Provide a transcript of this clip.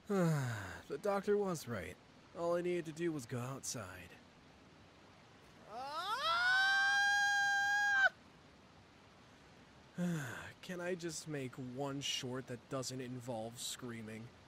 The doctor was right. All I needed to do was go outside. Can I just make one short that doesn't involve screaming?